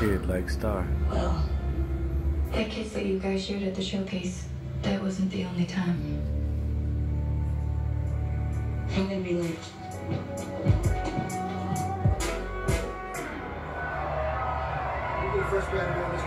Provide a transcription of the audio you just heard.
kid like Star. Well, that kiss that you guys shared at the showcase, that wasn't the only time. I'm gonna be late. We'll be the first band to go on this